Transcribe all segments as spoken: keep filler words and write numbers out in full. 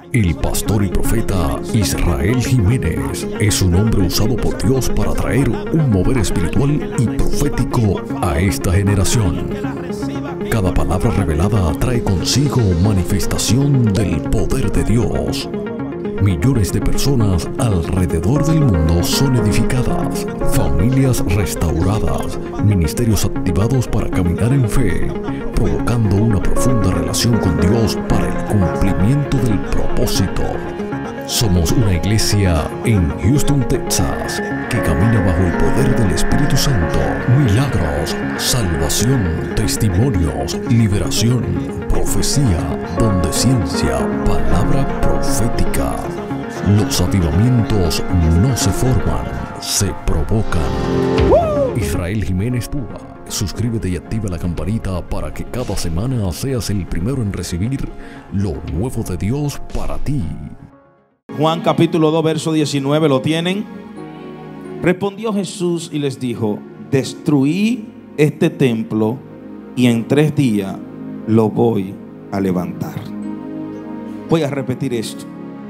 El pastor y profeta Israel Jiménez es un hombre usado por Dios para traer un mover espiritual y profético a esta generación. Cada palabra revelada trae consigo manifestación del poder de Dios. Millones de personas alrededor del mundo son edificadas, familias restauradas, ministerios activados para caminar en fe, provocando una profunda relación con Dios para el cumplimiento del propósito. Somos una iglesia en Houston, Texas, que camina bajo el poder del Espíritu Santo. Milagros, salvación, testimonios, liberación, profecía, don de ciencia, palabra profética. Los avivamientos no se forman, se provocan. Israel Jiménez Púa. Suscríbete y activa la campanita para que cada semana seas el primero en recibir lo nuevo de Dios para ti. Juan capítulo dos, verso diecinueve, ¿lo tienen? Respondió Jesús y les dijo: destruí este templo y en tres días lo voy a levantar. Voy a repetir esto.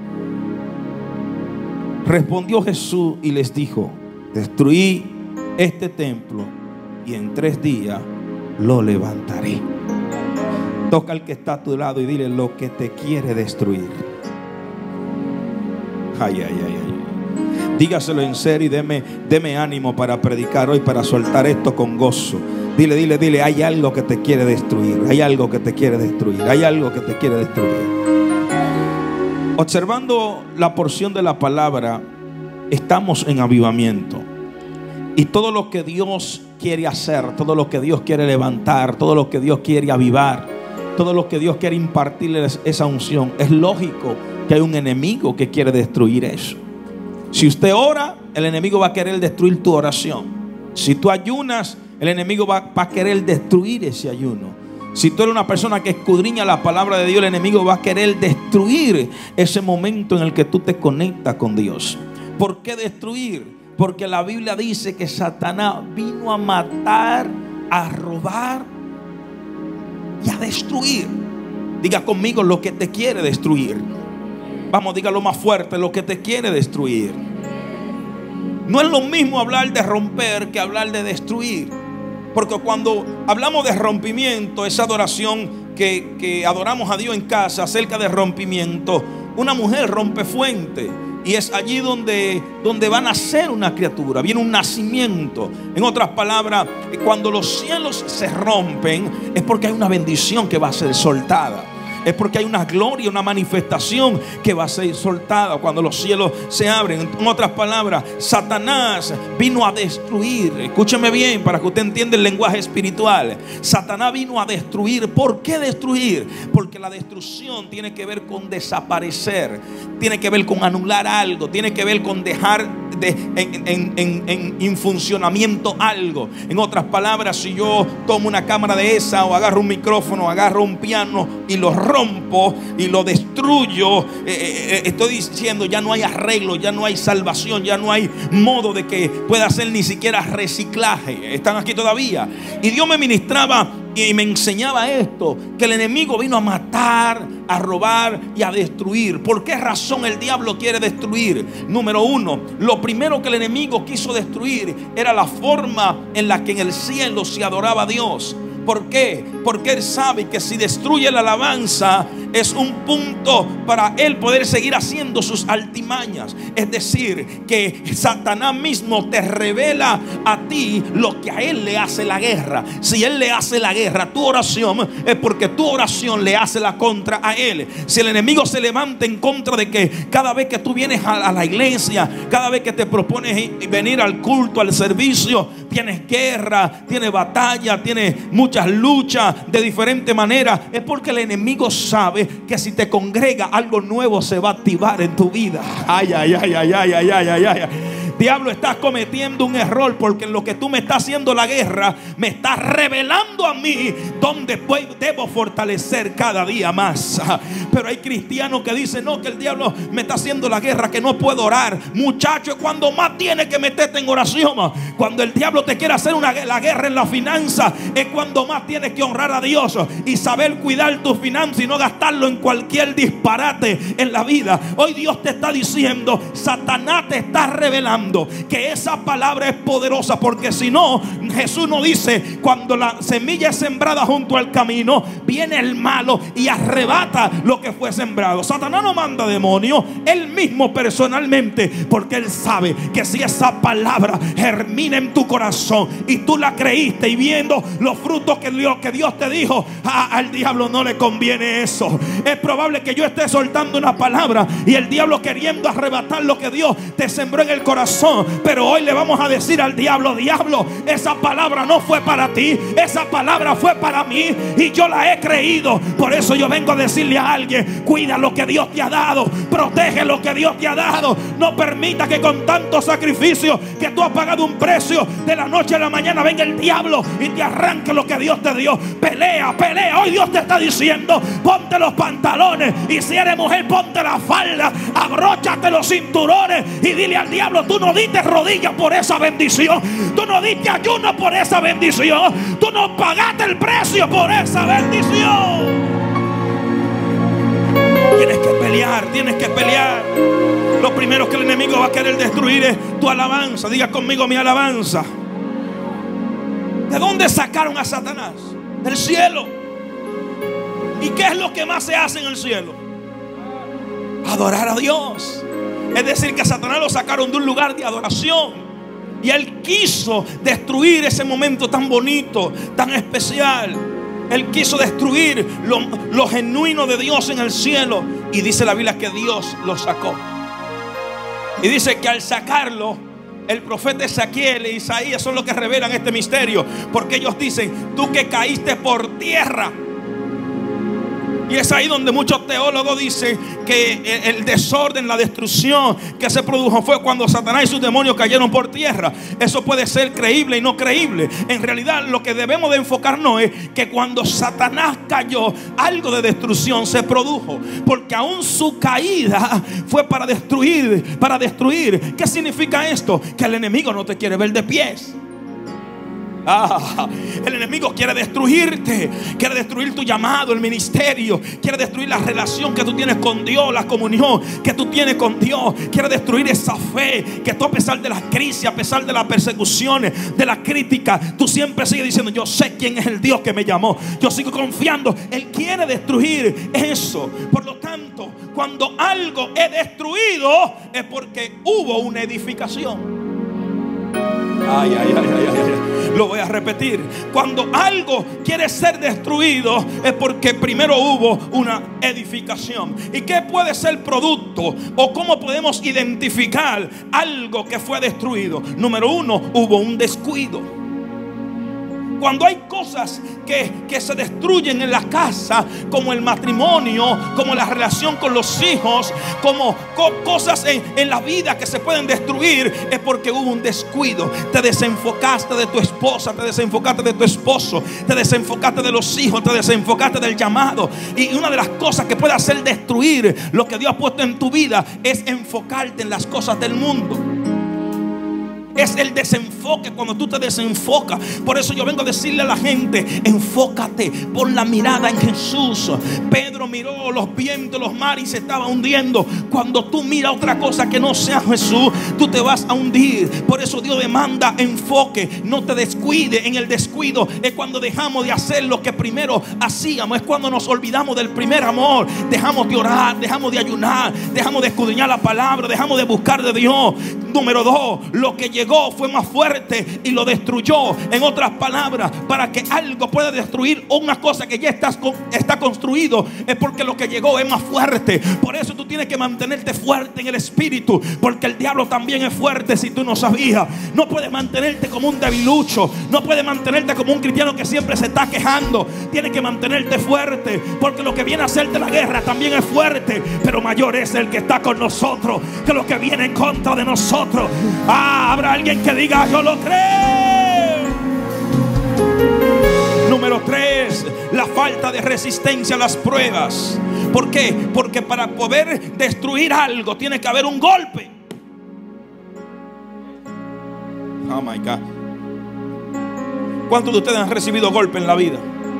Respondió Jesús y les dijo: destruí este templo y en tres días lo levantaré. Toca al que está a tu lado y dile: lo que te quiere destruir. Ay, ay, ay, ay. Dígaselo en serio y deme, deme ánimo para predicar hoy, para soltar esto con gozo. Dile, dile, dile: hay algo que te quiere destruir. Hay algo que te quiere destruir. Hay algo que te quiere destruir. Observando la porción de la palabra, estamos en avivamiento. Y todo lo que Dios quiere hacer, todo lo que Dios quiere levantar, todo lo que Dios quiere avivar, todo lo que Dios quiere impartirles esa unción, es lógico que hay un enemigo que quiere destruir eso. Si usted ora, el enemigo va a querer destruir tu oración. Si tú ayunas, el enemigo va, va a querer destruir ese ayuno. Si tú eres una persona que escudriña la palabra de Dios, el enemigo va a querer destruir ese momento en el que tú te conectas con Dios. ¿Por qué destruir? Porque la Biblia dice que Satanás vino a matar, a robar y a destruir. Diga conmigo: lo que te quiere destruir. Vamos, dígalo más fuerte: lo que te quiere destruir. No es lo mismo hablar de romper que hablar de destruir. Porque cuando hablamos de rompimiento, esa adoración que, que adoramos a Dios en casa, acerca de rompimiento, una mujer rompe fuente. Y es allí donde, donde va a nacer una criatura. Viene un nacimiento. En otras palabras, cuando los cielos se rompen, es porque hay una bendición que va a ser soltada. Es porque hay una gloria, una manifestación que va a ser soltada cuando los cielos se abren. En otras palabras, Satanás vino a destruir. Escúcheme bien para que usted entienda el lenguaje espiritual. Satanás vino a destruir. ¿Por qué destruir? Porque la destrucción tiene que ver con desaparecer, tiene que ver con anular algo, tiene que ver con dejar de, en, en, en, en, en funcionamiento algo. En otras palabras, si yo tomo una cámara de esa, o agarro un micrófono, agarro un piano y lo rompo y lo destruyo, eh, eh, estoy diciendo: ya no hay arreglo, ya no hay salvación, ya no hay modo de que pueda hacer ni siquiera reciclaje. ¿Están aquí todavía? Y Dios me ministraba y me enseñaba esto: que el enemigo vino a matar, a robar y a destruir. ¿Por qué razón el diablo quiere destruir? Número uno, lo primero que el enemigo quiso destruir era la forma en la que en el cielo se adoraba a Dios. ¿Por qué? Porque él sabe que si destruye la alabanza es un punto para él poder seguir haciendo sus altimañas. Es decir, que Satanás mismo te revela a ti lo que a él le hace la guerra. Si él le hace la guerra a tu oración, es porque tu oración le hace la contra a él. Si el enemigo se levanta en contra de que cada vez que tú vienes a la iglesia, cada vez que te propones venir al culto, al servicio, tienes guerra, tienes batalla, tienes muchas luchas de diferente manera, es porque el enemigo sabe que si te congrega, algo nuevo se va a activar en tu vida. Ay, ay, ay, ay, ay, ay, ay, ay, ay. diablo, estás cometiendo un error, porque en lo que tú me estás haciendo la guerra, me estás revelando a mí donde debo fortalecer cada día más. Pero hay cristianos que dicen, no, que el diablo me está haciendo la guerra, que no puedo orar. Muchacho, cuando más tienes que meterte en oración. Cuando el diablo te quiere hacer una, la guerra en la finanza, es cuando más tienes que honrar a Dios y saber cuidar tus finanzas y no gastarlo en cualquier disparate en la vida. Hoy Dios te está diciendo, Satanás te está revelando que esa palabra es poderosa, porque si no, Jesús nos dice, cuando la semilla es sembrada junto al camino, viene el malo y arrebata lo que fue sembrado. Satanás no manda demonios, él mismo personalmente, porque él sabe que si esa palabra germina en tu corazón y tú la creíste, y viendo los frutos que Dios, que Dios te dijo, a, al diablo no le conviene eso. Es probable que yo esté soltando una palabra y el diablo queriendo arrebatar lo que Dios te sembró en el corazón, pero hoy le vamos a decir al diablo, diablo, esa palabra no fue para ti, esa palabra fue para mí y yo la he creído. Por eso yo vengo a decirle a alguien, cuida lo que Dios te ha dado, protege lo que Dios te ha dado. No permita que con tanto sacrificio que tú has pagado un precio, de la noche a la mañana venga el diablo y te arranque lo que Dios te dio. Pelea, pelea. Hoy Dios te está diciendo, ponte los pantalones, y si eres mujer, ponte la falda, abróchate los cinturones y dile al diablo, tú no diste rodillas por esa bendición, tú no diste ayuno por esa bendición, tú no pagaste el precio por esa bendición. Tienes que pelear, tienes que pelear. Lo primero que el enemigo va a querer destruir es tu alabanza. Diga conmigo, mi alabanza. ¿De dónde sacaron a Satanás? Del cielo. ¿Y qué es lo que más se hace en el cielo? Adorar a Dios. Es decir, que a Satanás lo sacaron de un lugar de adoración, y él quiso destruir ese momento tan bonito, tan especial. Él quiso destruir lo, lo genuino de Dios en el cielo. Y dice la Biblia que Dios lo sacó. Y dice que al sacarlo, el profeta Ezequiel e Isaías son los que revelan este misterio, porque ellos dicen, tú que caíste por tierra. Y es ahí donde muchos teólogos dicen que el desorden, la destrucción que se produjo fue cuando Satanás y sus demonios cayeron por tierra. Eso puede ser creíble y no creíble. En realidad, lo que debemos de enfocarnos es que cuando Satanás cayó, algo de destrucción se produjo, porque aún su caída fue para destruir, para destruir. ¿Qué significa esto? Que el enemigo no te quiere ver de pies. Ah, el enemigo quiere destruirte, quiere destruir tu llamado, el ministerio, quiere destruir la relación que tú tienes con Dios, la comunión que tú tienes con Dios, quiere destruir esa fe que tú, a pesar de las crisis, a pesar de las persecuciones, de la crítica, tú siempre sigues diciendo, yo sé quién es el Dios que me llamó, yo sigo confiando. Él quiere destruir eso. Por lo tanto, cuando algo es destruido, es porque hubo una edificación. Ay, ay, ay, ay, ay, ay. Lo voy a repetir. Cuando algo quiere ser destruido, es porque primero hubo una edificación. ¿Y qué puede ser producto? ¿O cómo podemos identificar algo que fue destruido? Número uno, hubo un descuido. Cuando hay cosas que, que se destruyen en la casa, como el matrimonio, como la relación con los hijos, como co cosas en, en la vida que se pueden destruir, es porque hubo un descuido. Te desenfocaste de tu esposa, te desenfocaste de tu esposo, te desenfocaste de los hijos, te desenfocaste del llamado. Y una de las cosas que puede hacer destruir lo que Dios ha puesto en tu vida es enfocarte en las cosas del mundo. Es el desenfoque, cuando tú te desenfocas. Por eso yo vengo a decirle a la gente, enfócate, pon la mirada en Jesús. Pedro miró los vientos, los mares y se estaba hundiendo. Cuando tú miras otra cosa que no sea Jesús, tú te vas a hundir. Por eso Dios demanda enfoque. No te descuides. En el descuido es cuando dejamos de hacer lo que primero hacíamos. Es cuando nos olvidamos del primer amor. Dejamos de orar, dejamos de ayunar, dejamos de escudriñar la palabra, dejamos de buscar de Dios. Número dos, lo que llegó fue más fuerte y lo destruyó. En otras palabras, para que algo pueda destruir una cosa que ya está, está construido, es porque lo que llegó es más fuerte. Por eso tú tienes que mantenerte fuerte en el espíritu, porque el diablo también es fuerte. Si tú no sabías, no puedes mantenerte como un debilucho, no puedes mantenerte como un cristiano que siempre se está quejando. Tienes que mantenerte fuerte, porque lo que viene a hacerte la guerra también es fuerte, pero mayor es el que está con nosotros que lo que viene en contra de nosotros. nosotros. Ah, habrá alguien que diga: yo lo creo. Número tres, la falta de resistencia a las pruebas. ¿Por qué? Porque para poder destruir algo tiene que haber un golpe. Oh my God. ¿Cuántos de ustedes han recibido golpe en la vida?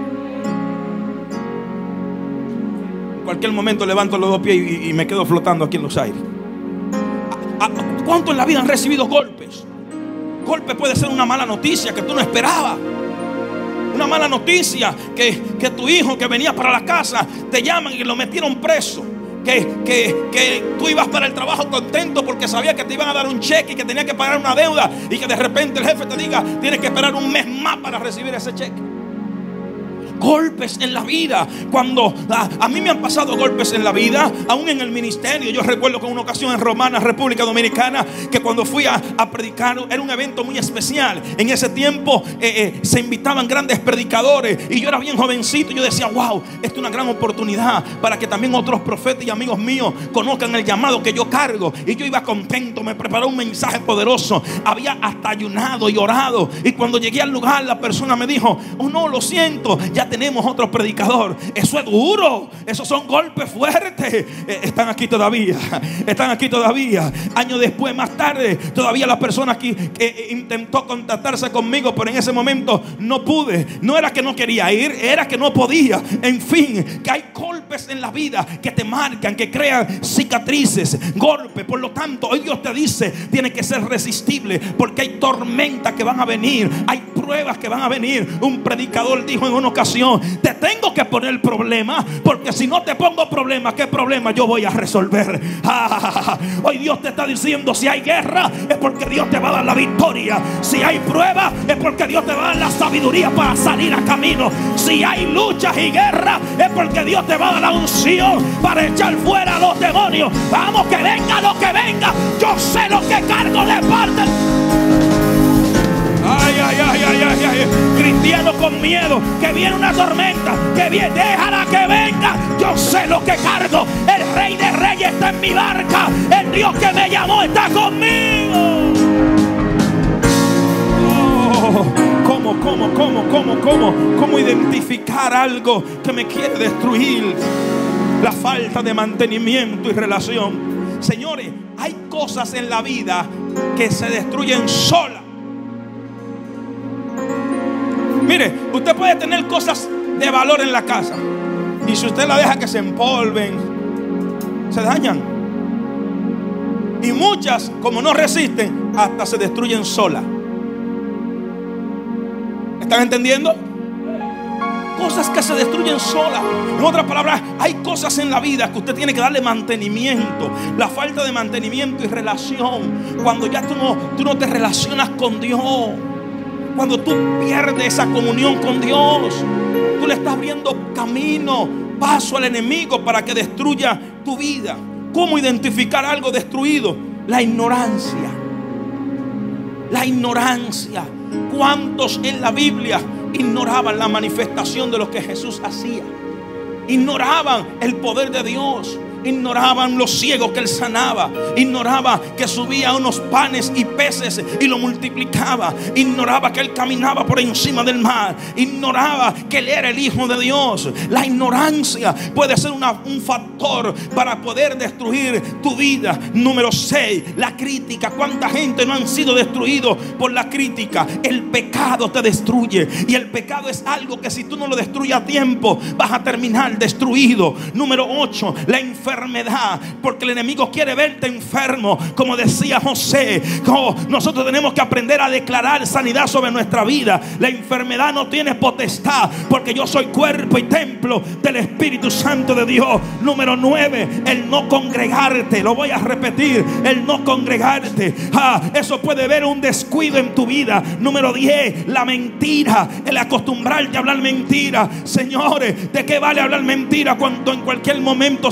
En cualquier momento levanto los dos pies y, y me quedo flotando aquí en los aires. ¿Cuántos en la vida han recibido golpes? Golpe puede ser una mala noticia que tú no esperabas. Una mala noticia que, que tu hijo que venía para la casa te llaman y lo metieron preso. Que, que, que tú ibas para el trabajo contento porque sabías que te iban a dar un cheque y que tenías que pagar una deuda, y que de repente el jefe te diga: tienes que esperar un mes más para recibir ese cheque. Golpes en la vida. Cuando a, a mí me han pasado golpes en la vida, aún en el ministerio. Yo recuerdo que una ocasión en Romana, República Dominicana, que cuando fui a, a predicar, era un evento muy especial. En ese tiempo eh, eh, se invitaban grandes predicadores, y yo era bien jovencito. Yo decía: wow, esta es una gran oportunidad para que también otros profetas y amigos míos conozcan el llamado que yo cargo. Y yo iba contento, me preparó un mensaje poderoso, había hasta ayunado y orado. Y cuando llegué al lugar, la persona me dijo: oh no, lo siento, ya tenemos otro predicador. Eso es duro, esos son golpes fuertes. eh, Están aquí todavía, están aquí todavía. Años después, más tarde, todavía la persona aquí que intentó contactarse conmigo, pero en ese momento no pude. No era que no quería ir, era que no podía. En fin, que hay golpes en la vida que te marcan, que crean cicatrices, golpes. Por lo tanto, hoy Dios te dice: tiene que ser resistible, porque hay tormentas que van a venir, hay pruebas que van a venir. Un predicador dijo en una ocasión: te tengo que poner problema, porque si no te pongo problema, ¿qué problema yo voy a resolver? Ah, hoy Dios te está diciendo: si hay guerra, es porque Dios te va a dar la victoria. Si hay prueba, es porque Dios te va a dar la sabiduría para salir a camino. Si hay luchas y guerra, es porque Dios te va a dar la unción para echar fuera a los demonios. Vamos, que venga lo que venga, yo sé lo que cargo de parte. Ay, ay, ay, ay, ay, ay. Cristiano con miedo, que viene una tormenta, que viene, déjala que venga. Yo sé lo que cargo. El Rey de Reyes está en mi barca. El Dios que me llamó está conmigo. Oh, ¿Cómo, cómo, cómo, cómo, cómo, cómo identificar algo que me quiere destruir? La falta de mantenimiento y relación. Señores, hay cosas en la vida que se destruyen solas. Mire, usted puede tener cosas de valor en la casa, y si usted la deja que se empolven, se dañan. Y muchas, como no resisten, hasta se destruyen solas. ¿Están entendiendo? Cosas que se destruyen solas. En otras palabras, hay cosas en la vida que usted tiene que darle mantenimiento. La falta de mantenimiento y relación. Cuando ya tú no, tú no te relacionas con Dios, cuando tú pierdes esa comunión con Dios, tú le estás abriendo camino, paso al enemigo para que destruya tu vida. ¿Cómo identificar algo destruido? La ignorancia. La ignorancia. ¿Cuántos en la Biblia ignoraban la manifestación de lo que Jesús hacía? Ignoraban el poder de Dios. Ignoraban los ciegos que Él sanaba. Ignoraba que subía unos panes y peces y lo multiplicaba. Ignoraba que Él caminaba por encima del mar. Ignoraba que Él era el Hijo de Dios. La ignorancia puede ser una, un factor para poder destruir tu vida. Número seis, la crítica. ¿Cuánta gente no han sido destruidos por la crítica? El pecado te destruye, y el pecado es algo que si tú no lo destruyes a tiempo, vas a terminar destruido. Número ocho, la enfermedad. Enfermedad, porque el enemigo quiere verte enfermo. Como decía José, oh, nosotros tenemos que aprender a declarar sanidad sobre nuestra vida. La enfermedad no tiene potestad, porque yo soy cuerpo y templo del Espíritu Santo de Dios. Número nueve, el no congregarte. Lo voy a repetir: el no congregarte. Ah, eso puede ver un descuido en tu vida. Número diez, la mentira, el acostumbrarte a hablar mentira. Señores, ¿de qué vale hablar mentira cuando en cualquier momento seremos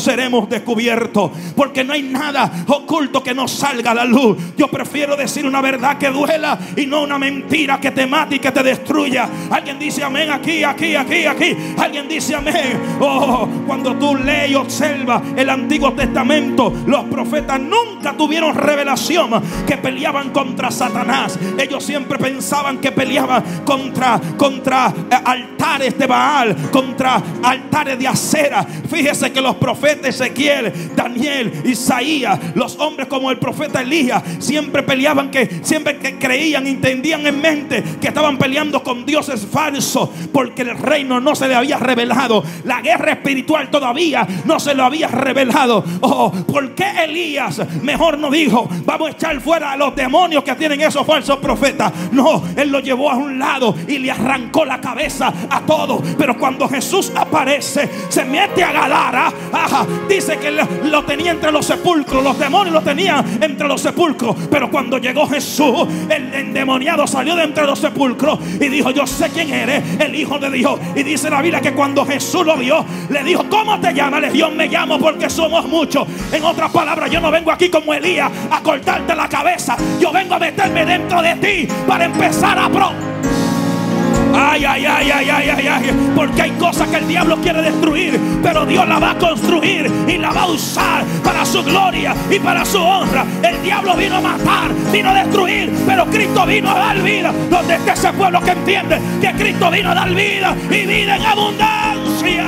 hemos descubierto, porque no hay nada oculto que no salga a la luz. Yo prefiero decir una verdad que duela y no una mentira que te mate y que te destruya. Alguien dice amén aquí, aquí, aquí, aquí. Alguien dice amén. Oh, cuando tú lees y observas el Antiguo Testamento, los profetas nunca tuvieron revelación que peleaban contra Satanás. Ellos siempre pensaban que peleaban contra, contra eh, altares de Baal, contra altares de acera. Fíjese que los profetas Ezequiel, Daniel, Isaías, los hombres como el profeta Elías, siempre peleaban, que siempre que creían, entendían en mente que estaban peleando con dioses falsos, porque el reino no se le había revelado, la guerra espiritual todavía no se lo había revelado. Oh, ¿por qué Elías mejor no dijo vamos a echar fuera a los demonios que tienen esos falsos profetas? No, él lo llevó a un lado y le arrancó la cabeza a todos. Pero cuando Jesús aparece, se mete a Gadara. Ajá, dice que lo tenía entre los sepulcros, los demonios lo tenían entre los sepulcros. Pero cuando llegó Jesús, el endemoniado salió de entre los sepulcros y dijo: yo sé quién eres, el Hijo de Dios. Y dice la Biblia que cuando Jesús lo vio, le dijo: ¿cómo te llamas? Le dijo: me llamo porque somos muchos. En otras palabras, yo no vengo aquí como Elías a cortarte la cabeza, yo vengo a meterme dentro de ti para empezar a pro. Ay, ay, ay, ay, ay, ay, ay. Porque hay cosas que el diablo quiere destruir, pero Dios la va a construir y la va a usar para su gloria y para su honra. El diablo vino a matar, vino a destruir, pero Cristo vino a dar vida. Donde esté ese pueblo que entiende que Cristo vino a dar vida y vida en abundancia.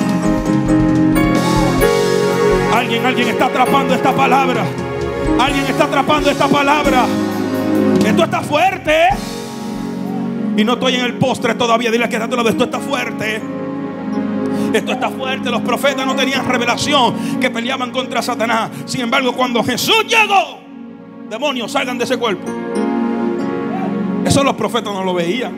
Alguien, alguien está atrapando esta palabra. Alguien está atrapando esta palabra. Esto está fuerte, ¿eh? Y no estoy en el postre todavía. Dile que está a tu lado: esto está fuerte. Esto está fuerte. Los profetas no tenían revelación que peleaban contra Satanás. Sin embargo, cuando Jesús llegó, demonios, salgan de ese cuerpo. Eso los profetas no lo veían.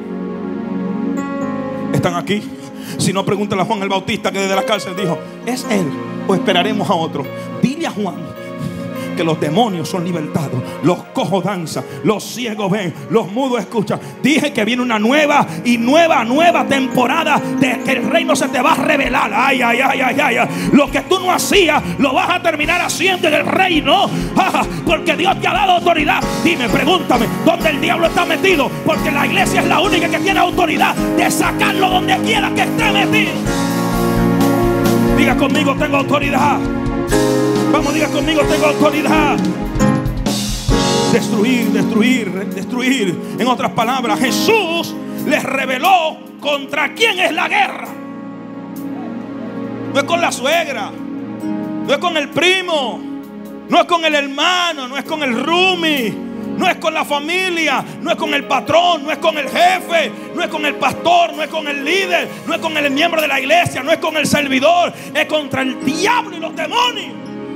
Están aquí. Si no, pregúntale a Juan el Bautista, que desde la cárcel dijo: ¿es él o esperaremos a otro? Dile a Juan que los demonios son libertados, los cojos danzan, los ciegos ven, los mudos escuchan. Dije que viene una nueva y nueva, nueva temporada de que el reino se te va a revelar. Ay, ay, ay, ay, ay. Lo que tú no hacías, lo vas a terminar haciendo en el reino. Porque Dios te ha dado autoridad. Dime, pregúntame, ¿dónde el diablo está metido? Porque la iglesia es la única que tiene autoridad de sacarlo donde quiera que esté metido. Diga conmigo: tengo autoridad. Vamos, diga conmigo: tengo autoridad. Destruir, destruir, destruir. En otras palabras, Jesús les reveló contra quién es la guerra. No es con la suegra, no es con el primo, no es con el hermano, no es con el roomie, no es con la familia, no es con el patrón, no es con el jefe, no es con el pastor, no es con el líder, no es con el miembro de la iglesia, no es con el servidor. Es contra el diablo y los demonios.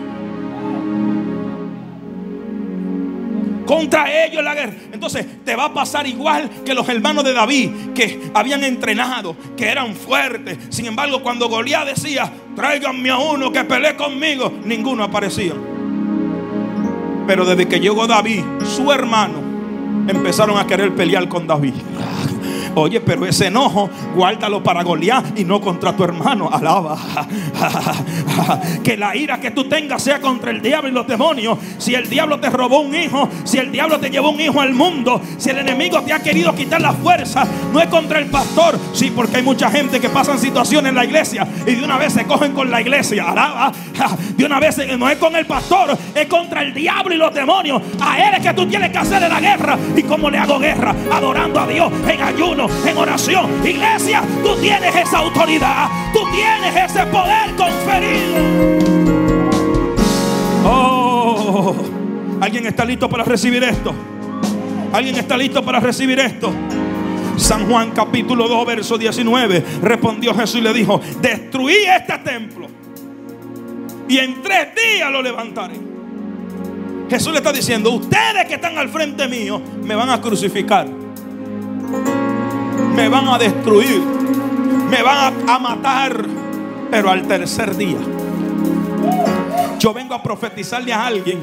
Contra ellos la guerra. Entonces te va a pasar igual que los hermanos de David, que habían entrenado, que eran fuertes. Sin embargo, cuando Goliat decía: tráiganme a uno que pelee conmigo, ninguno aparecía. Pero desde que llegó David, su hermano, empezaron a querer pelear con David. Oye, pero ese enojo guárdalo para Goliat y no contra tu hermano. Alaba. Que la ira que tú tengas sea contra el diablo y los demonios. Si el diablo te robó un hijo, si el diablo te llevó un hijo al mundo, si el enemigo te ha querido quitar la fuerza, no es contra el pastor. Sí, porque hay mucha gente que pasan situaciones en la iglesia y de una vez se cogen con la iglesia. Alaba. De una vez no es con el pastor, es contra el diablo y los demonios. A él es que tú tienes que hacerle la guerra. ¿Y cómo le hago guerra? Adorando a Dios en ayuno, en oración. Iglesia, tú tienes esa autoridad, tú tienes ese poder conferido. Oh, ¿alguien está listo para recibir esto? ¿Alguien está listo para recibir esto? San Juan capítulo dos verso diecinueve. Respondió Jesús y le dijo: destruí este templo y en tres días lo levantaré. Jesús le está diciendo: ustedes que están al frente mío me van a crucificar, me van a destruir, me van a, a matar, pero al tercer día. Yo vengo a profetizarle a alguien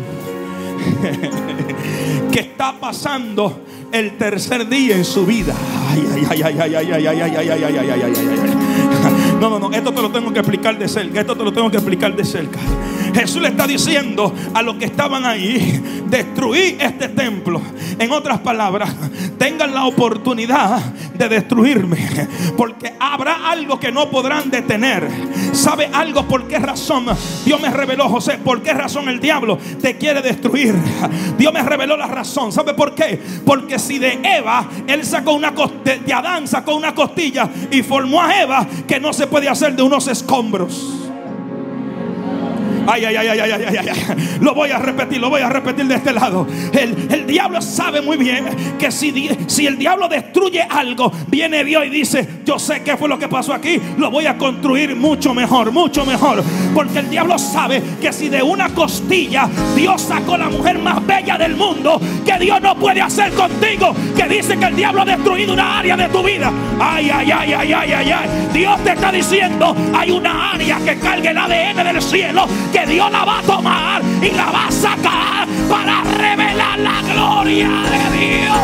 que está pasando el tercer día en su vida. Ay, ay, ay, ay, ay, ay, ay, ay, ay, ay, ay, ay, ay, ay, ay. No, no, no, esto te lo tengo que explicar de cerca. Esto te lo tengo que explicar de cerca. Jesús le está diciendo a los que estaban ahí: destruí este templo. En otras palabras, tengan la oportunidad de destruirme, porque habrá algo que no podrán detener. ¿Sabe algo? ¿Por qué razón? Dios me reveló, José, ¿por qué razón el diablo te quiere destruir? Dios me reveló la razón. ¿Sabe por qué? Porque si de Eva él sacó una costilla, de Adán sacó una costilla y formó a Eva, que no se puede hacer de unos escombros. Ay, ay, ay, ay, ay, ay, ay, ay. Lo voy a repetir, lo voy a repetir de este lado. El, el diablo sabe muy bien que si, si el diablo destruye algo, viene Dios y dice: yo sé qué fue lo que pasó aquí, lo voy a construir mucho mejor, mucho mejor. Porque el diablo sabe que si de una costilla Dios sacó la mujer más bella del mundo, que Dios no puede hacer contigo, que dice que el diablo ha destruido una área de tu vida. Ay, ay, ay, ay, ay, ay, ay. Dios te está diciendo: hay una área que carga el A D N del cielo, que Dios la va a tomar y la va a sacar para revelar la gloria de Dios.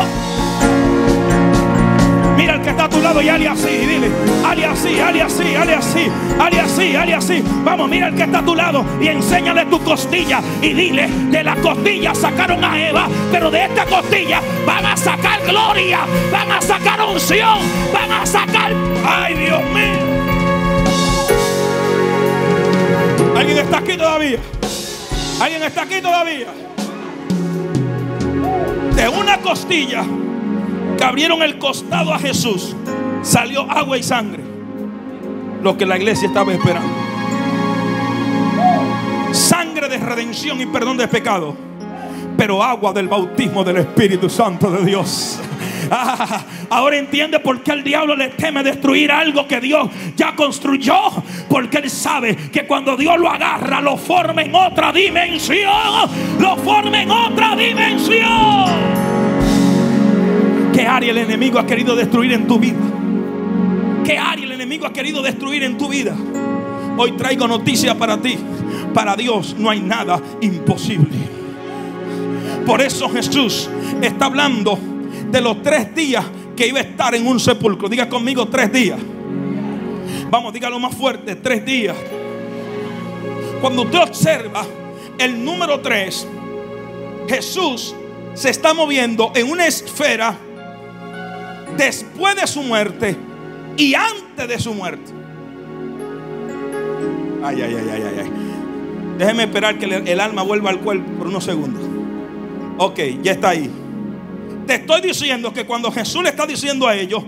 Mira al que está a tu lado y hale así, dile: hale así, hale así, hale así, hale así, hale así. Vamos, mira al que está a tu lado y enséñale tu costilla y dile: de la costilla sacaron a Eva, pero de esta costilla van a sacar gloria, van a sacar unción, van a sacar... ¡Ay, Dios mío! ¿Alguien está aquí todavía? ¿Alguien está aquí todavía? De una costilla que abrieron el costado a Jesús, salió agua y sangre. Lo que la iglesia estaba esperando. Sangre de redención y perdón de pecado, pero agua del bautismo del Espíritu Santo de Dios. Ah, ahora entiende por qué el diablo le teme destruir algo que Dios ya construyó. Porque él sabe que cuando Dios lo agarra, lo forma en otra dimensión. Lo forma en otra dimensión. ¿Qué área el enemigo ha querido destruir en tu vida? ¿Qué área el enemigo ha querido destruir en tu vida? Hoy traigo noticia para ti. Para Dios no hay nada imposible. Por eso Jesús está hablando de los tres días que iba a estar en un sepulcro. Diga conmigo: tres días. Vamos, dígalo más fuerte: tres días. Cuando usted observa el número tres, Jesús se está moviendo en una esfera después de su muerte y antes de su muerte. Ay, ay, ay, ay, ay, ay. Déjeme esperar que el alma vuelva al cuerpo por unos segundos. Ok, ya está ahí. Te estoy diciendo que cuando Jesús le está diciendo a ellos: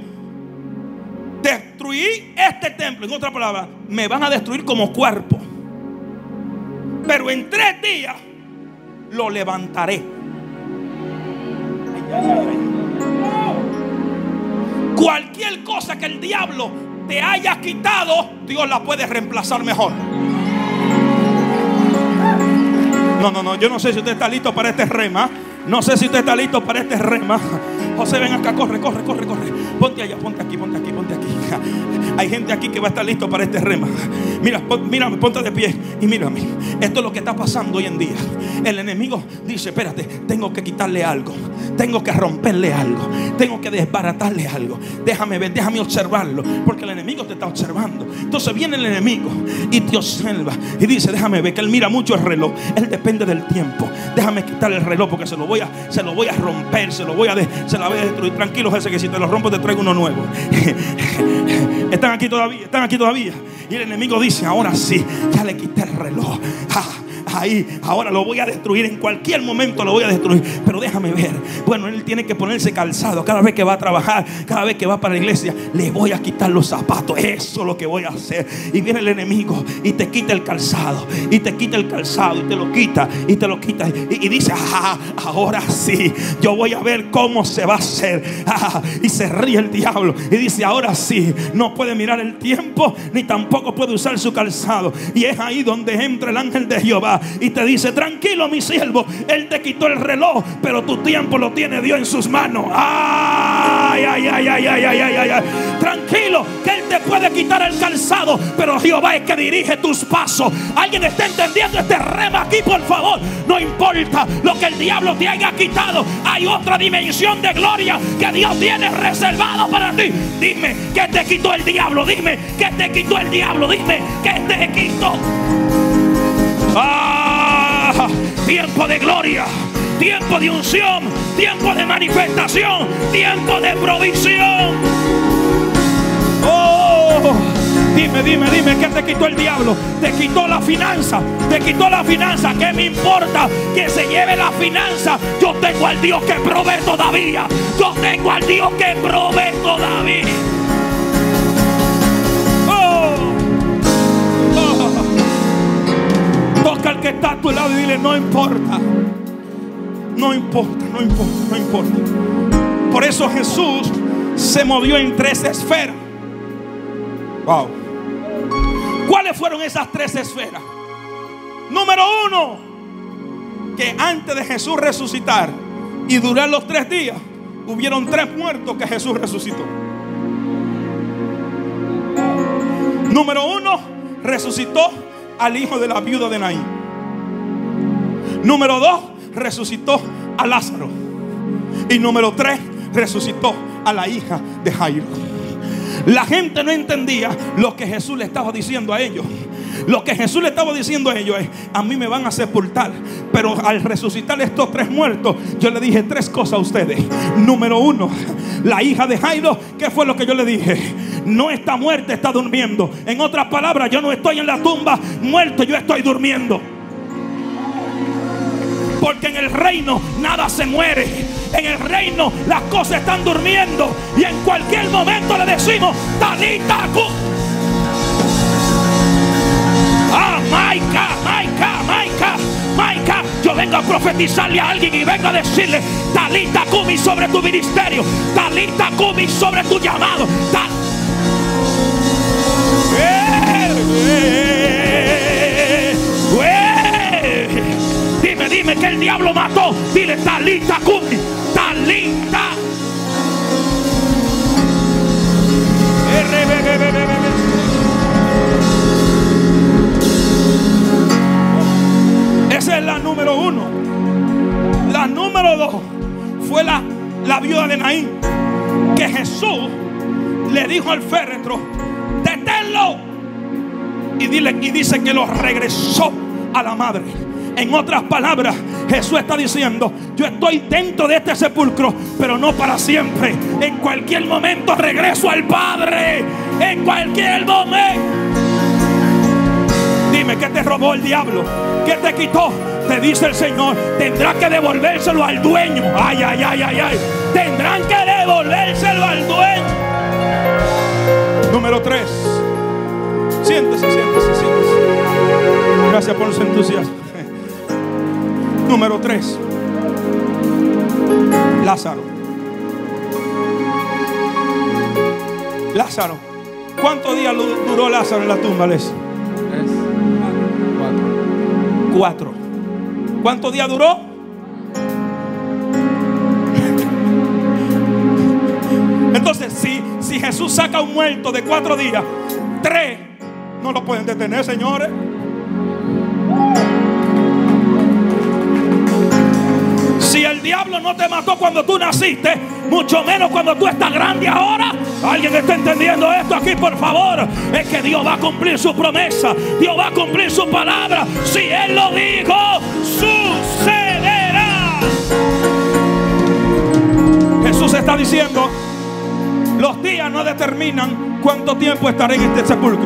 destruí este templo, en otras palabras, me van a destruir como cuerpo, pero en tres días lo levantaré. Ay, ay, ay, ay. Cualquier cosa que el diablo te haya quitado, Dios la puede reemplazar mejor. No, no, no, yo no sé si usted está listo para este rema. No sé si usted está listo para este rema. José, ven acá, corre, corre, corre, corre. Ponte allá, ponte aquí, ponte aquí, ponte aquí. Hay gente aquí que va a estar listo para este rema. Mira, pon, mírame, ponte de pie y mírame. Esto es lo que está pasando hoy en día. El enemigo dice: espérate, tengo que quitarle algo, tengo que romperle algo, tengo que desbaratarle algo. Déjame ver, déjame observarlo, porque el enemigo te está observando. Entonces viene el enemigo y te observa y dice: déjame ver, que él mira mucho el reloj, él depende del tiempo. Déjame quitarle el reloj porque se lo voy a, se lo voy a romper, se lo voy a, de, se la voy a destruir. Tranquilo, ese, que si te lo rompo te traigo uno nuevo. Están aquí todavía, están aquí todavía. Y el enemigo dice: ahora sí, ya le quité el reloj. Ah, ahí, ahora lo voy a destruir. En cualquier momento lo voy a destruir. Pero déjame ver. Bueno, él tiene que ponerse calzado cada vez que va a trabajar, cada vez que va para la iglesia. Le voy a quitar los zapatos. Eso es lo que voy a hacer. Y viene el enemigo y te quita el calzado, y te quita el calzado, y te lo quita, y te lo quita. Y, y dice: ah, ahora sí, yo voy a ver cómo se va a hacer. Ah, y se ríe el diablo y dice: ahora sí, no puede mirar el tiempo, ni tampoco puede usar su calzado. Y es ahí donde entra el ángel de Jehová y te dice: tranquilo, mi siervo, él te quitó el reloj, pero tu tiempo lo tiene Dios en sus manos. ¡Ah! Ay, ay, ay, ay, ay, ay, ay, ay. Tranquilo, que Él te puede quitar el calzado, pero Jehová es que dirige tus pasos. ¿Alguien está entendiendo este rema aquí, por favor? No importa lo que el diablo te haya quitado, hay otra dimensión de gloria que Dios tiene reservado para ti. Dime, ¿qué te quitó el diablo? Dime, ¿qué te quitó el diablo? Dime, ¿qué te quitó? Ah, tiempo de gloria, tiempo de unción, tiempo de manifestación, tiempo de provisión. Oh, dime, dime, dime, ¿qué te quitó el diablo? Te quitó la finanza, te quitó la finanza. ¿Qué me importa que se lleve la finanza? Yo tengo al Dios que provee todavía. Yo tengo al Dios que provee todavía. Oh, oh. Toca al que está a tu lado y dile: no importa. No importa, no importa, no importa. Por eso Jesús se movió en tres esferas. Wow. ¿Cuáles fueron esas tres esferas? Número uno, que antes de Jesús resucitar y durar los tres días, hubieron tres muertos que Jesús resucitó. Número uno, resucitó al hijo de la viuda de Naín. Número dos, resucitó a Lázaro. Y número tres, resucitó a la hija de Jairo. La gente no entendía lo que Jesús le estaba diciendo a ellos. Lo que Jesús le estaba diciendo a ellos es: a mí me van a sepultar, pero al resucitar estos tres muertos, yo le dije tres cosas a ustedes. Número uno, la hija de Jairo, ¿qué fue lo que yo le dije? No está muerta, está durmiendo. En otras palabras, yo no estoy en la tumba muerto, yo estoy durmiendo. Porque en el reino nada se muere. En el reino las cosas están durmiendo. Y en cualquier momento le decimos: Talita Cumi. Ah, Maica, Maica, Maica, Maica. Yo vengo a profetizarle a alguien y vengo a decirle: Talita Cumi sobre tu ministerio. Talita Cumi sobre tu llamado. Tal eh, eh, eh. Dime, dime que el diablo mató. Dile: Talita Cumi. Talita. Esa es la número uno. La número dos fue la, la viuda de Naín, que Jesús le dijo al féretro: deténlo. Y, dile, y dice que lo regresó a la madre. En otras palabras, Jesús está diciendo: yo estoy dentro de este sepulcro, pero no para siempre. En cualquier momento regreso al Padre. En cualquier momento. Dime, ¿qué te robó el diablo? ¿Qué te quitó? Te dice el Señor: tendrá que devolvérselo al dueño. Ay, ay, ay, ay, ay. Tendrán que devolvérselo al dueño. Número tres. Siéntese, siéntese, siéntese. Gracias por su entusiasmo. Número tres, Lázaro. Lázaro. ¿Cuántos días duró Lázaro en la tumba, Les? Tres, cuatro. Cuatro. ¿Cuántos días duró? Entonces, si, si Jesús saca un muerto de cuatro días, tres no lo pueden detener, señores. Si el diablo no te mató cuando tú naciste, mucho menos cuando tú estás grande ahora. ¿Alguien está entendiendo esto aquí, por favor? Es que Dios va a cumplir su promesa. Dios va a cumplir su palabra. Si Él lo dijo, sucederá. Jesús está diciendo: los días no determinan cuánto tiempo estaré en este sepulcro.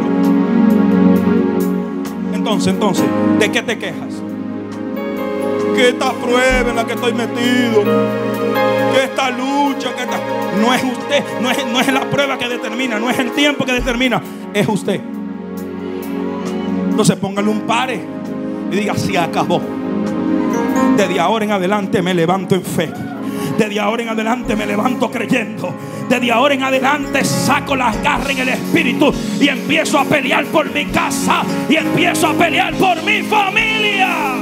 Entonces, entonces, ¿de qué te quejas? Que esta prueba en la que estoy metido, que esta lucha, que esta... no es usted, no es, no es la prueba que determina, no es el tiempo que determina, es usted. Entonces póngale un pare y diga: se acabó. Desde ahora en adelante me levanto en fe. Desde ahora en adelante me levanto creyendo. Desde ahora en adelante saco las garras en el espíritu y empiezo a pelear por mi casa y empiezo a pelear por mi familia.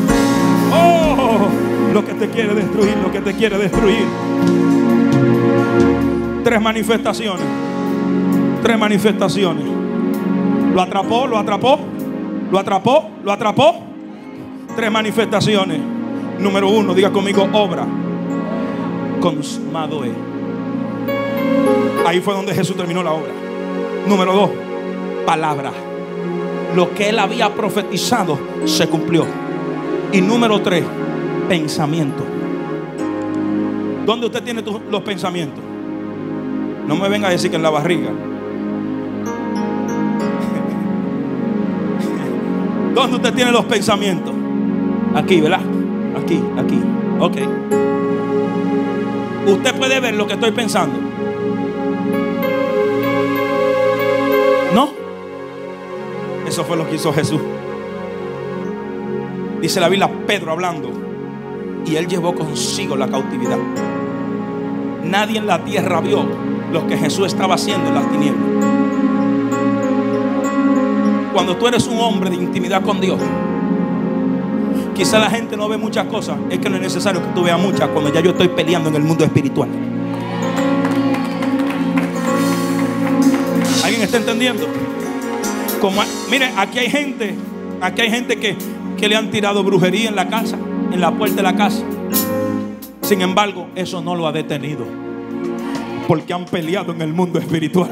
Oh, lo que te quiere destruir, lo que te quiere destruir. Tres manifestaciones. Tres manifestaciones. Lo atrapó, lo atrapó, lo atrapó, lo atrapó. Tres manifestaciones. Número uno, diga conmigo, obra. Consumado es. Ahí fue donde Jesús terminó la obra. Número dos, palabra. Lo que él había profetizado se cumplió. Y número tres, pensamiento. ¿Dónde usted tiene tus, los pensamientos? No me venga a decir que en la barriga. ¿Dónde usted tiene los pensamientos? Aquí, ¿verdad? Aquí, aquí. Ok. Usted puede ver lo que estoy pensando. ¿No? Eso fue lo que hizo Jesús. Dice la Biblia, Pedro hablando, y él llevó consigo la cautividad. Nadie en la tierra vio lo que Jesús estaba haciendo en las tinieblas. Cuando tú eres un hombre de intimidad con Dios, quizá la gente no ve muchas cosas. Es que no es necesario que tú veas muchas cuando ya yo estoy peleando en el mundo espiritual. ¿Alguien está entendiendo? Como, mire, aquí hay gente, aquí hay gente que, que le han tirado brujería en la casa, en la puerta de la casa. Sin embargo, eso no lo ha detenido, porque han peleado en el mundo espiritual.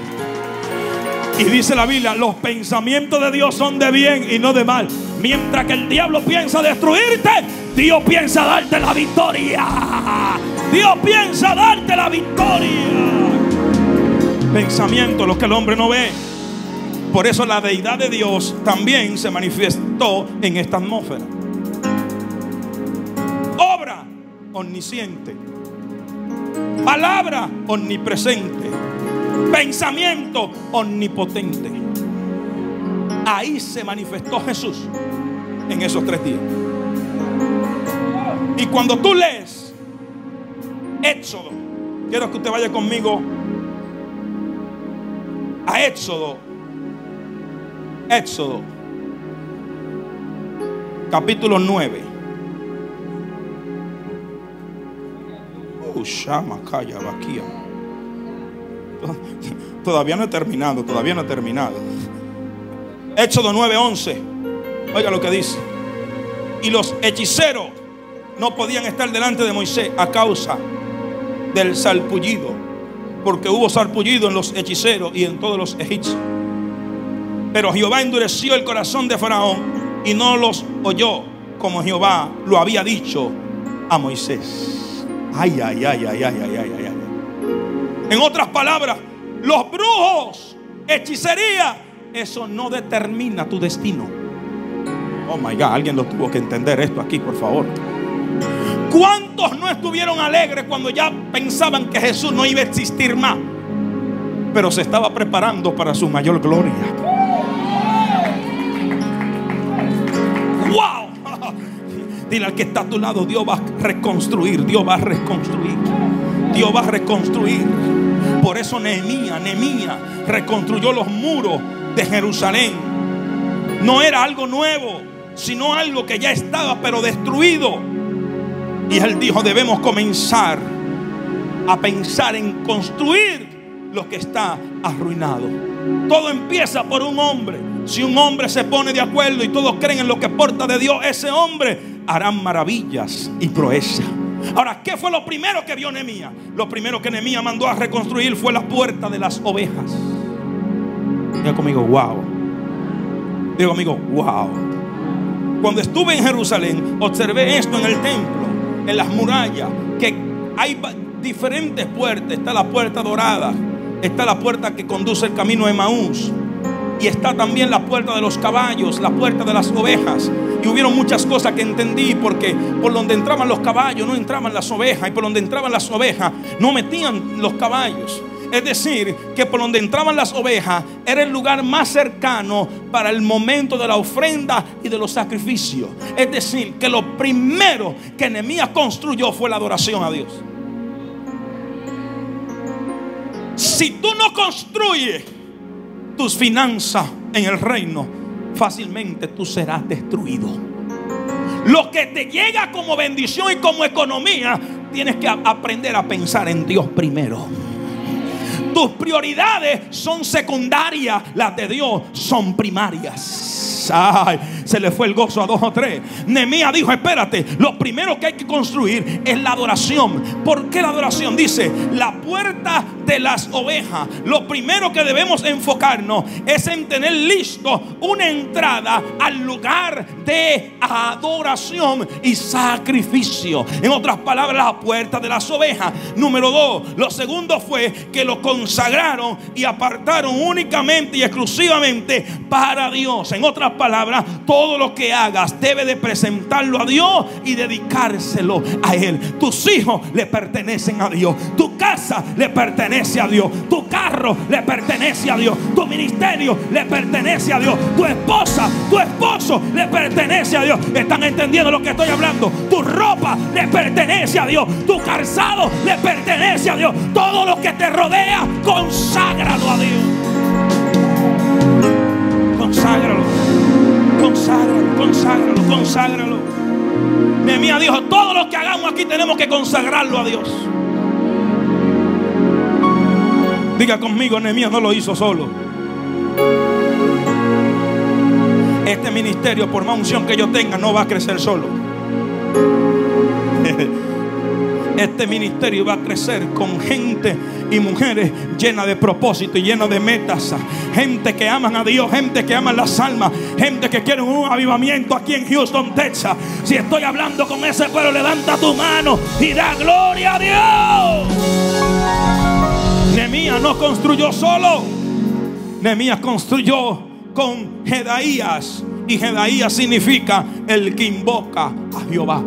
Y dice la Biblia, los pensamientos de Dios son de bien y no de mal. Mientras que el diablo piensa destruirte, Dios piensa darte la victoria. Dios piensa darte la victoria. Pensamiento, lo que el hombre no ve. Por eso la deidad de Dios también se manifestó en esta atmósfera. Obra omnisciente, palabra omnipresente, pensamiento omnipotente. Ahí se manifestó Jesús en esos tres días. Y cuando tú lees Éxodo, quiero que usted vaya conmigo a Éxodo. Éxodo capítulo nueve. Uh, Shama, calla, vaquía. Todavía no he terminado, todavía no he terminado. Éxodo nueve, once. Oiga lo que dice. Y los hechiceros no podían estar delante de Moisés a causa del sarpullido, porque hubo sarpullido en los hechiceros y en todos los egipcios. Pero Jehová endureció el corazón de Faraón y no los oyó, como Jehová lo había dicho a Moisés. Ay, ay, ay, ay, ay, ay, ay, ay. En otras palabras, los brujos, hechicería, eso no determina tu destino. Oh my God, alguien lo tuvo que entender esto aquí, por favor. ¿Cuántos no estuvieron alegres cuando ya pensaban que Jesús no iba a existir más, pero se estaba preparando para su mayor gloria? ¡Wow! Dile al que está a tu lado, Dios va a reconstruir, Dios va a reconstruir, Dios va a reconstruir. Por eso Nehemías, Nehemías reconstruyó los muros de Jerusalén. No era algo nuevo, sino algo que ya estaba pero destruido. Y él dijo, debemos comenzar a pensar en construir lo que está arruinado. Todo empieza por un hombre. Si un hombre se pone de acuerdo y todos creen en lo que porta de Dios, ese hombre hará maravillas y proezas. Ahora, ¿qué fue lo primero que vio Nehemías? Lo primero que Nehemías mandó a reconstruir fue la puerta de las ovejas. Diga conmigo, wow. Diga conmigo, wow. Cuando estuve en Jerusalén, observé esto en el templo, en las murallas, que hay diferentes puertas. Está la puerta dorada, está la puerta que conduce el camino de Emaús, y está también la puerta de los caballos, la puerta de las ovejas. Y hubieron muchas cosas que entendí, porque por donde entraban los caballos no entraban las ovejas, y por donde entraban las ovejas no metían los caballos. Es decir, que por donde entraban las ovejas era el lugar más cercano para el momento de la ofrenda y de los sacrificios. Es decir, que lo primero que Nehemías construyó fue la adoración a Dios. Si tú no construyes tus finanzas en el reino, fácilmente tú serás destruido. Lo que te llega como bendición y como economía, tienes que aprender a pensar en Dios primero. Tus prioridades son secundarias, las de Dios son primarias. Ay, se le fue el gozo a dos o tres. Nehemías dijo: espérate, lo primero que hay que construir es la adoración. ¿Por qué la adoración? Dice: la puerta de las ovejas. Lo primero que debemos enfocarnos es en tener listo una entrada al lugar de adoración y sacrificio. En otras palabras, la puerta de las ovejas. Número dos, lo segundo fue que lo consagraron y apartaron únicamente y exclusivamente para Dios. En otras palabras, todo lo que hagas debe de presentarlo a Dios y dedicárselo a Él. Tus hijos le pertenecen a Dios, tu casa le pertenece a Dios, tu carro le pertenece a Dios, tu ministerio le pertenece a Dios, tu esposa, tu esposo le pertenece a Dios. ¿Están entendiendo lo que estoy hablando? Tu ropa le pertenece a Dios, tu calzado le pertenece a Dios. Todo lo que te rodea, conságralo a Dios. Conságralo, conságralo, conságralo, conságralo. Nehemías dijo: todo lo que hagamos aquí tenemos que consagrarlo a Dios. Diga conmigo: Nehemías no lo hizo solo. Este ministerio, por más unción que yo tenga, no va a crecer solo. Este ministerio va a crecer con gente y mujeres llenas de propósito y llenas de metas. Gente que aman a Dios, gente que aman las almas, gente que quiere un avivamiento aquí en Houston, Texas. Si estoy hablando con ese pueblo, levanta tu mano y da gloria a Dios. Nehemías no construyó solo. Nehemías construyó con Jedaías. Y Jedaías significa el que invoca a Jehová.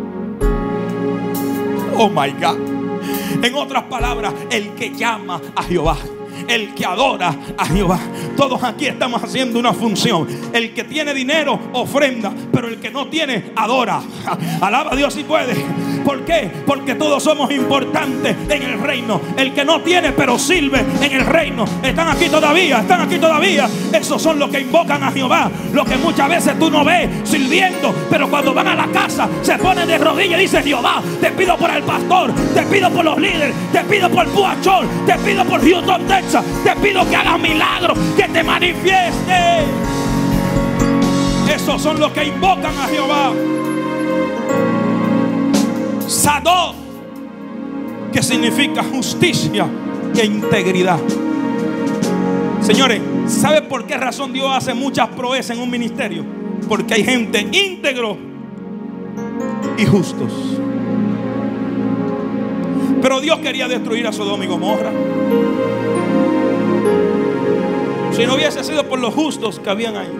Oh my God. En otras palabras, el que llama a Jehová, el que adora a Jehová. Todos aquí estamos haciendo una función. El que tiene dinero ofrenda, pero el que no tiene adora. Alaba a Dios si puede. ¿Por qué? Porque todos somos importantes en el reino. El que no tiene pero sirve en el reino. Están aquí todavía, están aquí todavía. Esos son los que invocan a Jehová. Los que muchas veces tú no ves sirviendo, pero cuando van a la casa se ponen de rodillas y dicen: Jehová, te pido por el pastor, te pido por los líderes, te pido por Puachol, te pido por Houston, Texas, te pido que hagas milagros, que te manifieste. Esos son los que invocan a Jehová. Sadok, que significa justicia e integridad. Señores, ¿sabe por qué razón Dios hace muchas proezas en un ministerio? Porque hay gente íntegro y justos. Pero Dios quería destruir a Sodoma y Gomorra. Si no hubiese sido por los justos que habían ahí.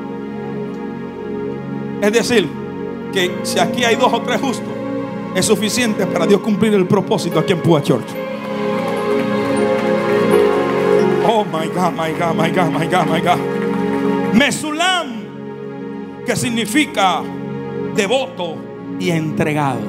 Es decir, que si aquí hay dos o tres justos, es suficiente para Dios cumplir el propósito aquí en Pua Church. Oh my God, my God, my God, my God, my God. Mesulam, que significa devoto y entregado.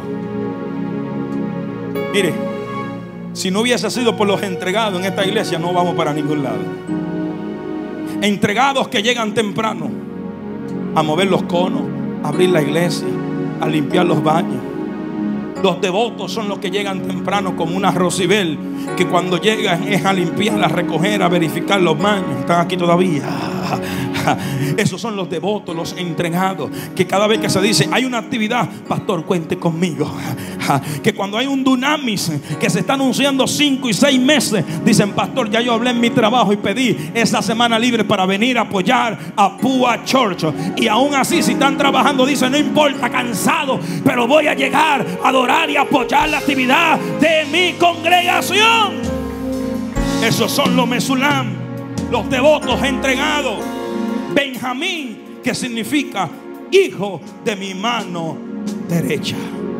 Mire, si no hubiese sido por los entregados en esta iglesia, no vamos para ningún lado. Entregados que llegan temprano a mover los conos, a abrir la iglesia, a limpiar los baños. Los devotos son los que llegan temprano como una Rosibel, que cuando llegan es a limpiar, a recoger, a verificar los baños. Están aquí todavía. Esos son los devotos, los entregados, que cada vez que se dice hay una actividad, pastor, cuente conmigo. Que cuando hay un dunamis que se está anunciando cinco y seis meses, dicen: pastor, ya yo hablé en mi trabajo y pedí esa semana libre para venir a apoyar a Pua Church. Y aún así, si están trabajando, dicen: no importa, cansado, pero voy a llegar a adorar y apoyar la actividad de mi congregación. Esos son los mesulam, los devotos entregados. Benjamín, que significa hijo de mi mano derecha.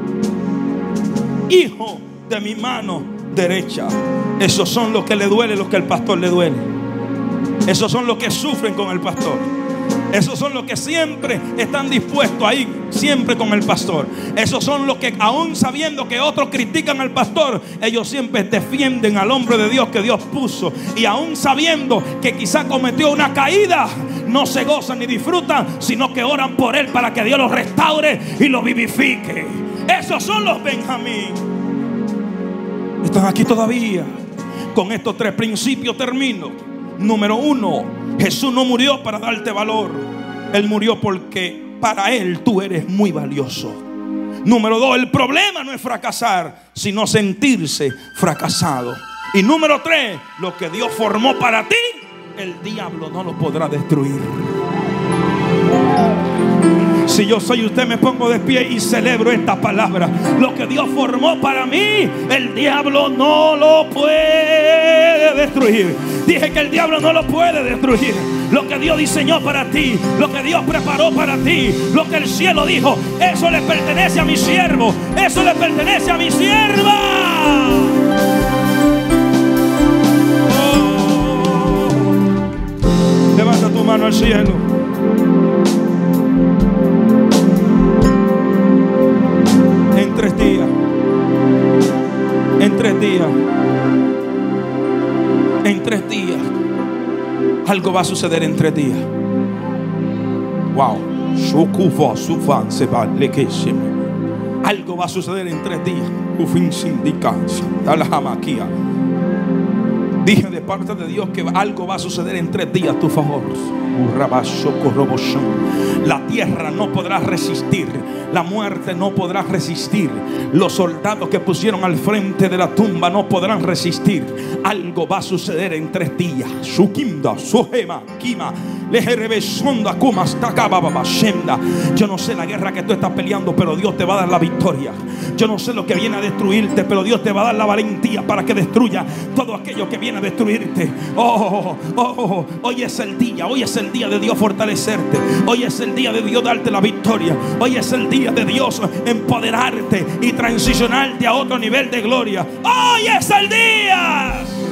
Hijo de mi mano derecha. Esos son los que le duele, los que al pastor le duele. Esos son los que sufren con el pastor. Esos son los que siempre están dispuestos a ir siempre con el pastor. Esos son los que, aún sabiendo que otros critican al pastor, ellos siempre defienden al hombre de Dios que Dios puso. Y aún sabiendo que quizá cometió una caída, no se gozan ni disfrutan, sino que oran por él para que Dios los restaure y los vivifique. Esos son los Benjamín. Están aquí todavía. Con estos tres principios termino. Número uno, Jesús no murió para darte valor. Él murió porque para Él tú eres muy valioso. Número dos, el problema no es fracasar, sino sentirse fracasado. Y número tres, lo que Dios formó para ti, el diablo no lo podrá destruir. Si yo soy usted, me pongo de pie y celebro esta palabra. Lo que Dios formó para mí, el diablo no lo puede destruir. Dije que el diablo no lo puede destruir. Lo que Dios diseñó para ti, lo que Dios preparó para ti, lo que el cielo dijo, eso le pertenece a mi siervo, eso le pertenece a mi sierva. Oh. Levanta tu mano al cielo. En tres días, en tres días, en tres días, algo va a suceder en tres días. Wow. Algo va a suceder en tres días. Dije de parte de Dios que algo va a suceder en tres días, tu favor. La tierra no podrá resistir, la muerte no podrá resistir, los soldados que pusieron al frente de la tumba no podrán resistir. Algo va a suceder en tres días. Yo no sé la guerra que tú estás peleando, pero Dios te va a dar la victoria. Yo no sé lo que viene a destruirte, pero Dios te va a dar la valentía para que destruya todo aquello que viene a destruirte. Oh, oh, oh, hoy es el día, hoy es el día de Dios fortalecerte. Hoy es el día de Dios darte la victoria. Hoy es el día de Dios empoderarte y transicionarte a otro nivel de gloria. Hoy es el día.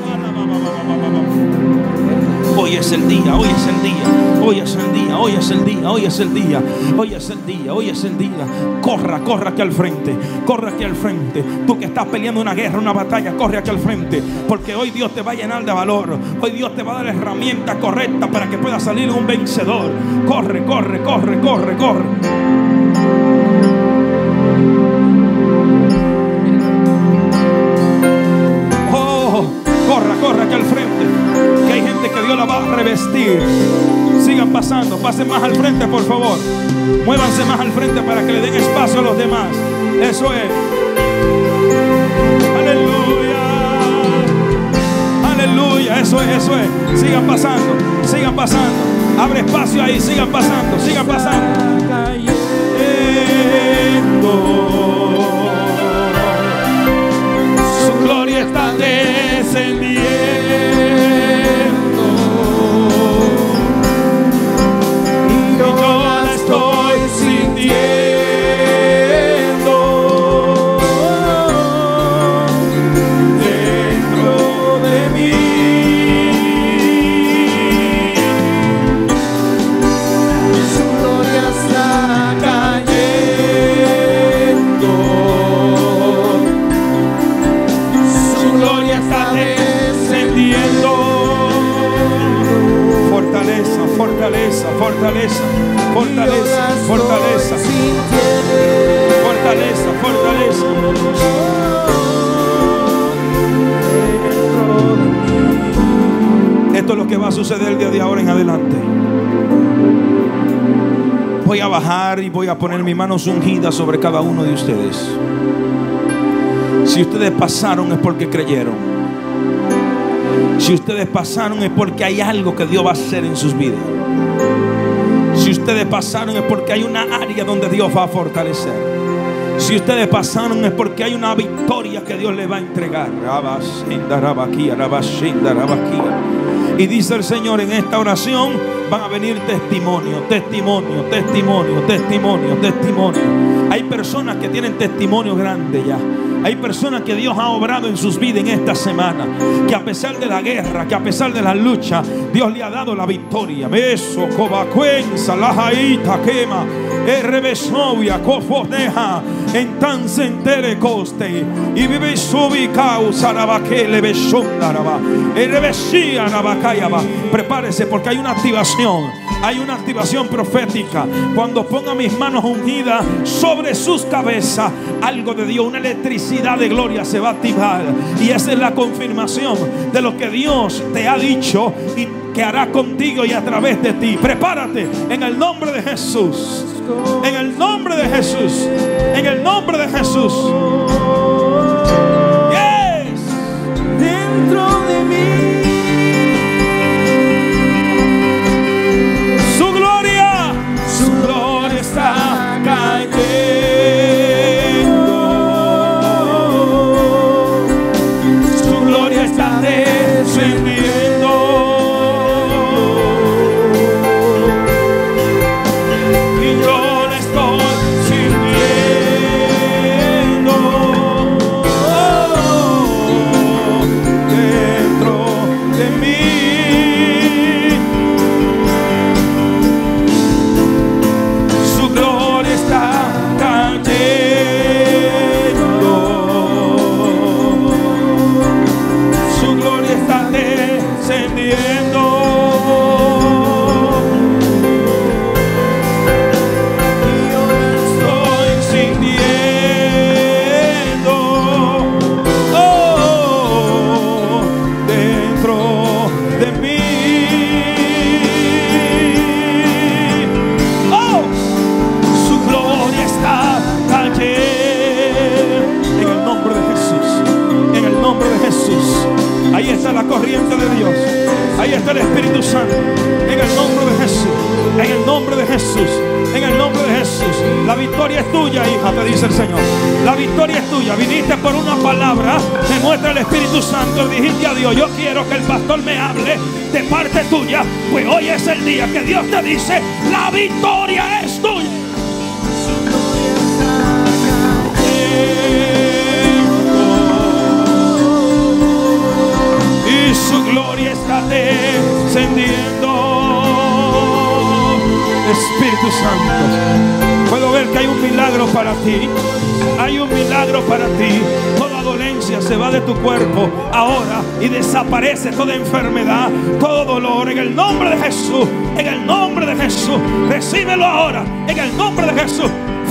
Hoy es el día, hoy es el día, hoy es el día, hoy es el día, hoy es el día, hoy es el día, hoy es el día. Corra, corra aquí al frente, corre aquí al frente. Tú que estás peleando una guerra, una batalla, corre aquí al frente, porque hoy Dios te va a llenar de valor. Hoy Dios te va a dar la herramienta correcta para que puedas salir un vencedor. Corre, corre, corre, corre, corre. Oh, corra, corra aquí al frente. Hay gente que Dios la va a revestir. Sigan pasando, pasen más al frente, por favor. Muévanse más al frente para que le den espacio a los demás. Eso es. Aleluya. Aleluya. Eso es, eso es. Sigan pasando, sigan pasando. Abre espacio ahí, sigan pasando, sigan pasando. Su gloria está descendiendo. Fortaleza, fortaleza, fortaleza, fortaleza, fortaleza, fortaleza. Esto es lo que va a suceder el día de ahora en adelante. Voy a bajar y voy a poner mis manos ungidas sobre cada uno de ustedes. Si ustedes pasaron es porque creyeron. Si ustedes pasaron es porque hay algo que Dios va a hacer en sus vidas. Si ustedes pasaron es porque hay una área donde Dios va a fortalecer. Si ustedes pasaron es porque hay una victoria que Dios les va a entregar. Y dice el Señor, en esta oración van a venir testimonio, testimonio, testimonio, testimonio, testimonio. Hay personas que tienen testimonio grande ya. Hay personas que Dios ha obrado en sus vidas en esta semana, que a pesar de la guerra, que a pesar de la lucha, Dios le ha dado la victoria. Beso, cobacuenza, lajaita, quema. Erebesovia, cofoneja, en tan sentere coste. Y vive subi causa navaquele besondaraba. Erebesía navacayaba. Prepárese porque hay una activación. Hay una activación profética. Cuando ponga mis manos ungidas sobre sus cabezas, algo de Dios, una electricidad de gloria se va a activar. Y esa es la confirmación de lo que Dios te ha dicho y que hará contigo y a través de ti. Prepárate en el nombre de Jesús. En el nombre de Jesús. En el nombre de Jesús. Yes. Dentro de mí. Su gloria. Su gloria está cayendo. Su gloria está descendiendo. Ahí está la corriente de Dios. Ahí está el Espíritu Santo. En el nombre de Jesús. En el nombre de Jesús. En el nombre de Jesús. La victoria es tuya, hija, te dice el Señor. La victoria es tuya. Viniste por una palabra. Te muestra el Espíritu Santo. Dijiste a Dios: yo quiero que el pastor me hable de parte tuya. Pues hoy es el día que Dios te dice: la victoria es tuya. Y su gloria está descendiendo. Espíritu Santo, puedo ver que hay un milagro para ti. Hay un milagro para ti. Toda dolencia se va de tu cuerpo ahora y desaparece toda enfermedad, todo dolor, en el nombre de Jesús. En el nombre de Jesús, recíbelo ahora, en el nombre de Jesús.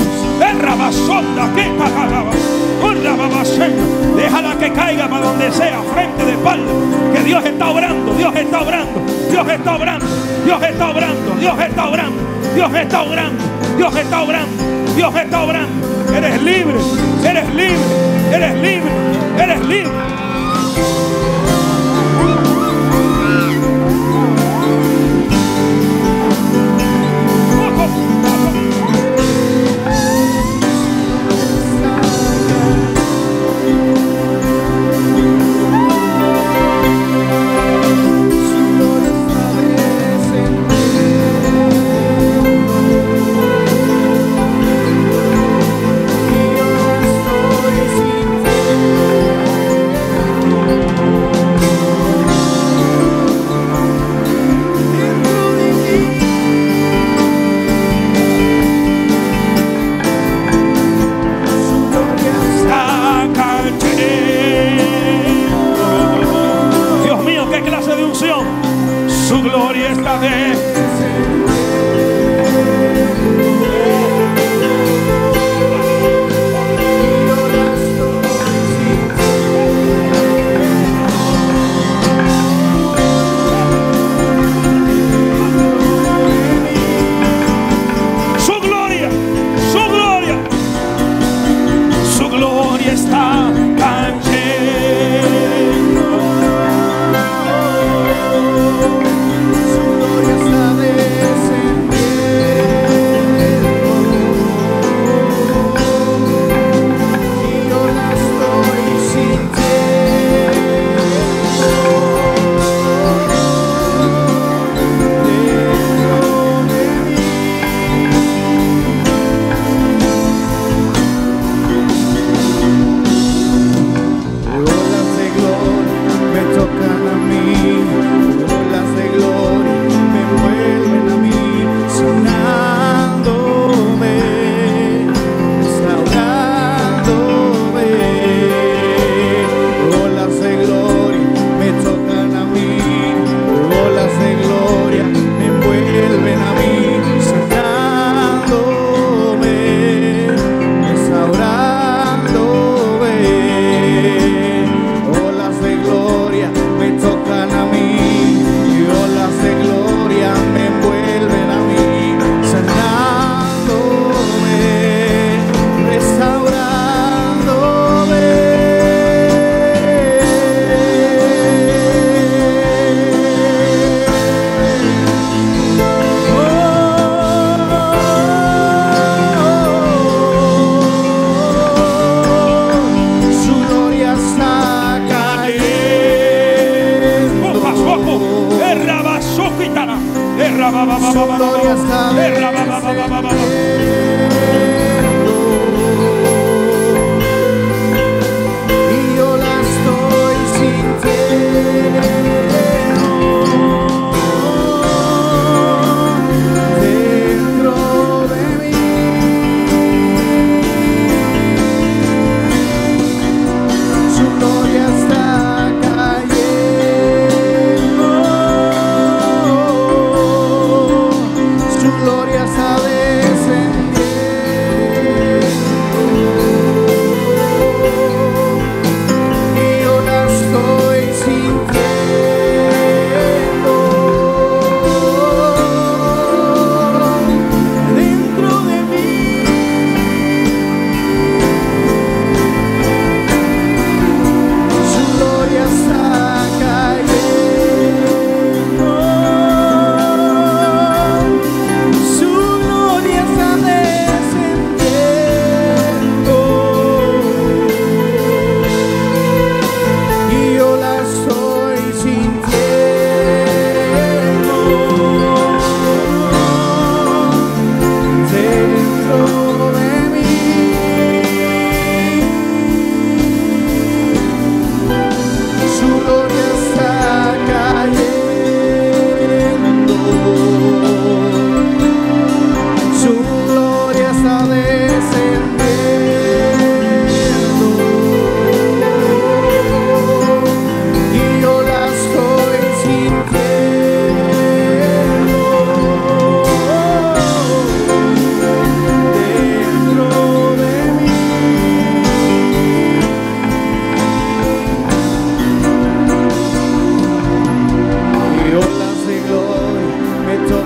Déjala que caiga para donde sea, frente de espalda. Que Dios está obrando, Dios está obrando, Dios está obrando, Dios está obrando, Dios está obrando, Dios está obrando, Dios está obrando, Dios está obrando. Eres libre, eres libre, eres libre, eres libre.